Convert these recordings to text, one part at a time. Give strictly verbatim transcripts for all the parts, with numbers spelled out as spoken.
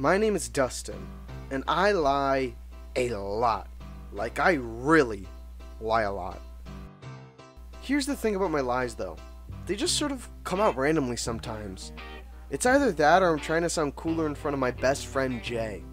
My name is Dustin, and I lie a lot. Like, I really lie a lot. Here's the thing about my lies, though. They just sort of come out randomly sometimes. It's either that or I'm trying to sound cooler in front of my best friend, Jay.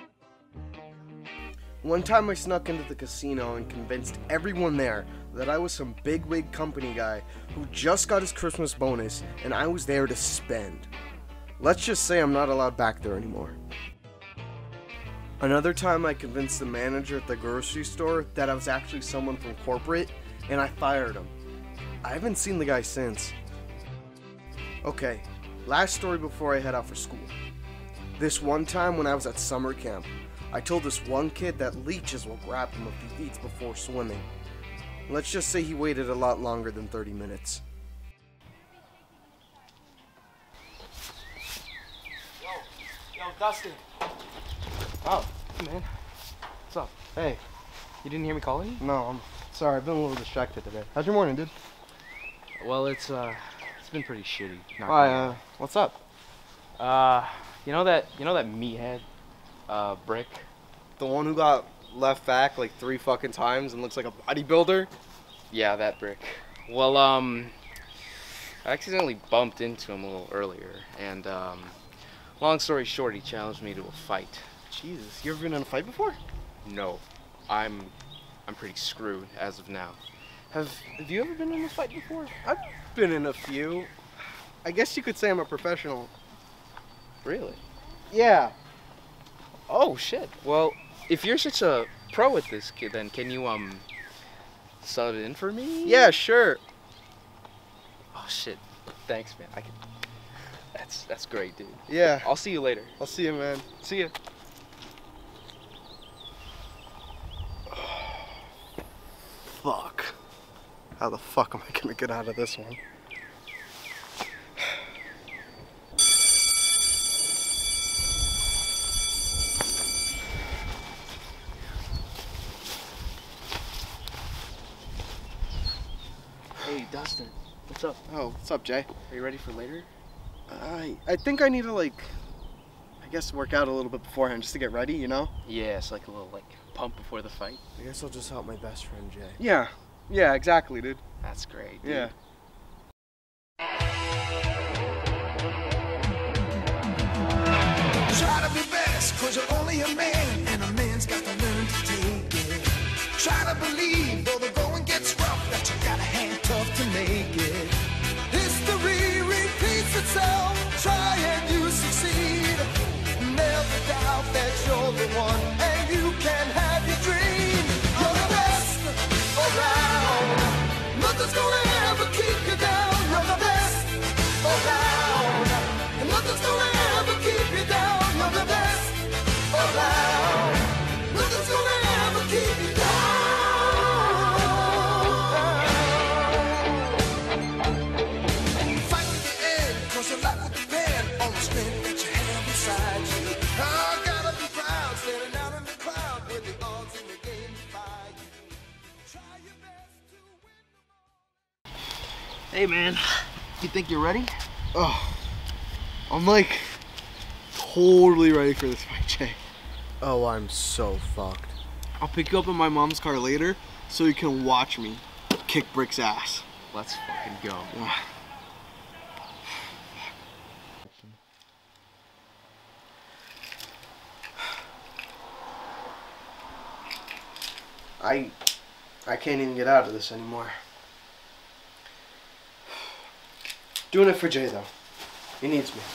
One time I snuck into the casino and convinced everyone there that I was some bigwig company guy who just got his Christmas bonus and I was there to spend. Let's just say I'm not allowed back there anymore. Another time I convinced the manager at the grocery store that I was actually someone from corporate and I fired him. I haven't seen the guy since. Okay, last story before I head out for school. This one time when I was at summer camp, I told this one kid that leeches will grab him if he eats before swimming. Let's just say he waited a lot longer than thirty minutes. Yo, yo, Dustin. Oh, hey man. What's up? Hey. You didn't hear me calling you? No, I'm sorry, I've been a little distracted today. How's your morning, dude? Well, it's uh, it's been pretty shitty. Why, uh, what's up? Uh, you know that, you know that meathead, uh, Brick? The one who got left back like three fucking times and looks like a bodybuilder? Yeah, that Brick. Well, um, I accidentally bumped into him a little earlier, and um, long story short, he challenged me to a fight. Jesus, you ever been in a fight before? No, I'm, I'm pretty screwed as of now. Have, have you ever been in a fight before? I've been in a few. I guess you could say I'm a professional. Really? Yeah. Oh shit. Well, if you're such a pro at this, kid, then can you um sub it in for me? Yeah, sure. Oh shit. Thanks, man. I can. That's that's great, dude. Yeah. I'll see you later. I'll see you, man. See ya. Fuck. How the fuck am I gonna get out of this one? Hey, Dustin. What's up? Oh, what's up, Jay? Are you ready for later? I I think I need to, like, I guess work out a little bit beforehand just to get ready, you know? Yeah, it's like a little like pump before the fight. I guess I'll just help my best friend, Jay. Yeah. Yeah, exactly, dude. That's great, dude. Yeah. Try to be best, cause you're only a man, and a man's got to learn to take it. Try to believe, though the going gets rough, that you gotta hang tough to make it. History repeats itself, try and you succeed. Never doubt that you're the one, and you can have your dream. You're the best around, nothing's gonna ever keep you down. You're the best around, and nothing's gonna ever keep you down. You're the best around, nothing's gonna ever keep you down. Fight to the end, cause your life will depend on the strength that you have inside you. I gotta be proud, standing out in the crowd with the odds in the game defy you. Try your best to win them all. Hey, man. You think you're ready? Oh, I'm like totally ready for this fight, Jay. Oh, I'm so fucked. I'll pick you up in my mom's car later so you can watch me kick Brick's ass. Let's fucking go. Yeah. I I can't even get out of this anymore. Doing it for Jay, though. He needs me.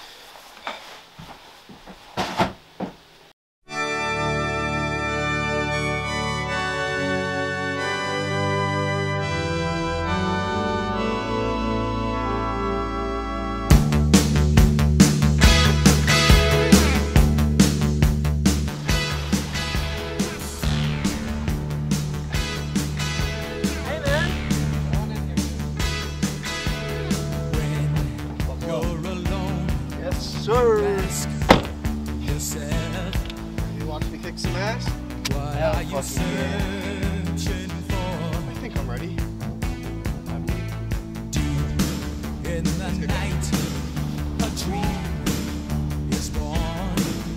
Sir. You watch me kick some ass? What Hell are you fucking searching for? I think I'm ready. Deep in the night, a dream is born.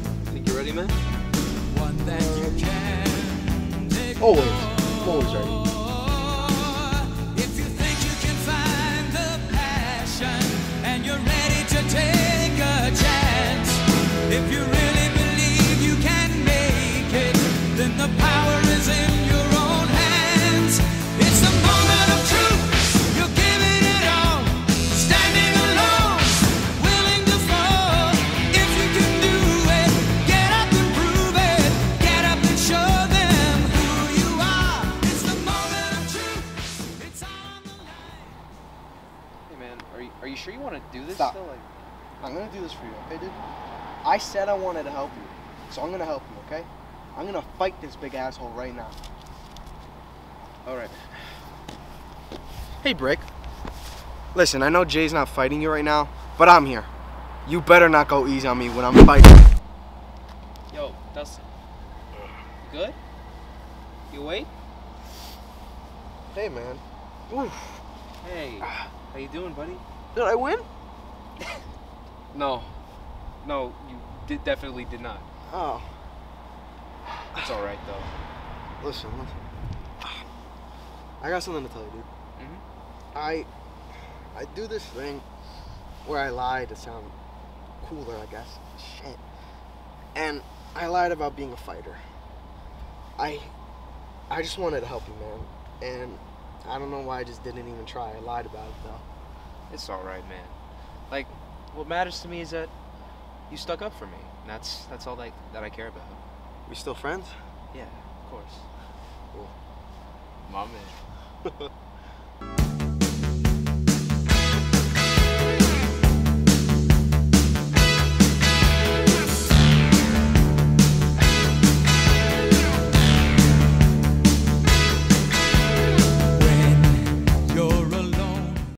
man? One that you can take Always. I'm always ready. if you think you can find the passion and you're ready to take a chance. If you really believe you can make it, then the power is in your own hands. It's the moment of truth. You're giving it all, standing alone, willing to fall. If you can do it, get up and prove it. Get up and show them who you are. It's the moment of truth. It's on the line. Hey man, are you are you sure you want to do this Stop. still? Like, I'm gonna do this for you, okay, dude? I said I wanted to help you, so I'm gonna help you, okay? I'm gonna fight this big asshole right now. all right. Hey, Brick. Listen, I know Jay's not fighting you right now, but I'm here. You better not go easy on me when I'm fighting. Yo, Dustin. Good? You awake? Hey, man. Oof. Hey, how you doing, buddy? Did I win? No, no, you did definitely did not. Oh. It's all right though. Listen, listen. I got something to tell you, dude. Mm-hmm. I I do this thing where I lie to sound cooler, I guess. Shit. And I lied about being a fighter. I I just wanted to help you, man. And I don't know why I just didn't even try. I lied about it though. It's all right, man. Like, what matters to me is that you stuck up for me. And that's that's all that that I care about. We still friends? Yeah, of course. Cool. My man.